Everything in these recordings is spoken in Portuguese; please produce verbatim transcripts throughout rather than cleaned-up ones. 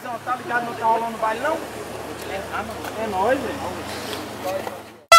Paizão, tá ligado? Não tá rolando baile não? É, ah, não. É nóis, velho.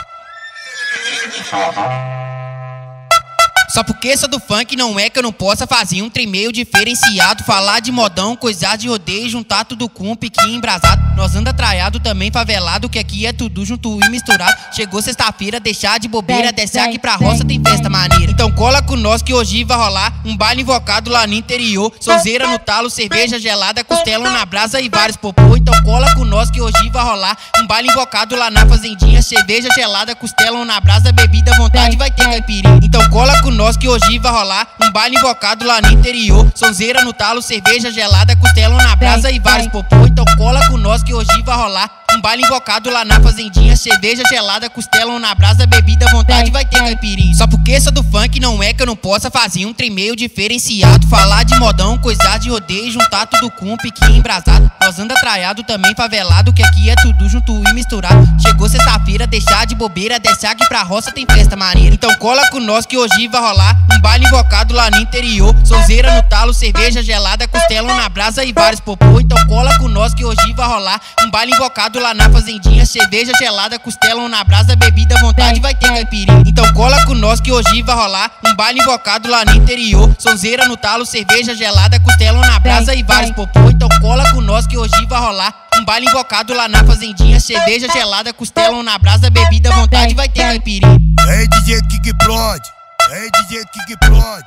Só porque sou do funk não é que eu não possa fazer um trem meio diferenciado. Falar de modão, coisar de rodeio, juntar tudo com um piquinho embrasado. Nós anda traiado, também favelado, que aqui é tudo junto e misturado. Chegou sexta-feira, deixar de bobeira, desce aqui pra roça, tem festa maneira. Então cola com nós que hoje vai rolar um baile invocado lá no interior. Sonzeira no talo, cerveja gelada, costela na brasa e vários popô. Então cola com nós que hoje vai rolar um baile invocado lá na fazendinha. Cerveja gelada, costela na brasa, bebida à vontade, vai ter caipirinha. Então cola com nós que hoje vai rolar um baile invocado lá no interior. Sonzeira no talo, cerveja gelada, costela na brasa e vários popô. Então cola com nós que hoje vai rolar um baile invocado lá na fazendinha. Cerveja gelada, costela na brasa, bebida à vontade, vai ter caipirinha. Só porque sou do funk não é que eu não possa fazer um trem meio diferenciado. Falar de modão, coisar de rodeio, juntar tudo com um piquinho embrasado. Nós anda traiado, também favelado, que aqui é tudo junto e misturado. Chegou sexta-feira, deixar de bobeira, desce aqui pra roça, tem festa maneira. Então cola com nós que hoje vai rolar um baile invocado lá no interior. Sonzeira no talo, cerveja gelada, costela na brasa e vários popô. Então cola com nós que hoje vai rolar um baile invocado lá na fazendinha. Cerveja gelada, costela na brasa, bebida à vontade, vai ter caipirinha. Então cola com nós que hoje vai rolar um baile invocado lá no interior. Sonzeira no talo, cerveja gelada, costela na brasa e vários popô. Então cola com nós que hoje vai rolar um baile invocado lá na fazendinha. Cerveja gelada, costela na brasa, bebida à vontade, vai ter caipirinha. Ei, D J que que prode, ei, D J que que prode.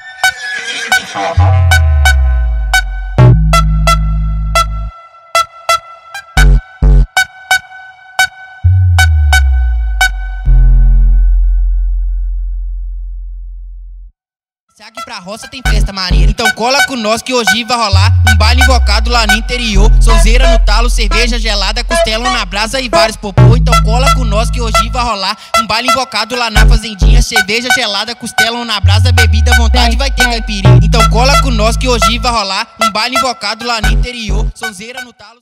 Aqui pra roça tem festa maneira. Então cola com nós que hoje vai rolar um baile invocado lá no interior. Sonzeira no talo, cerveja gelada, costela na brasa e vários popô. Então cola com nós que hoje vai rolar um baile invocado lá na fazendinha. Cerveja gelada, costela na brasa, bebida à vontade, vai ter caipirinha. Então cola com nós que hoje vai rolar um baile invocado lá no interior. Sonzeira no talo.